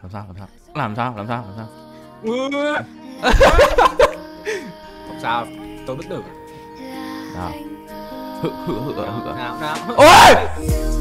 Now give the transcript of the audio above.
làm sao làm sao Không sao, tôi bất tử. nào Nào. ôi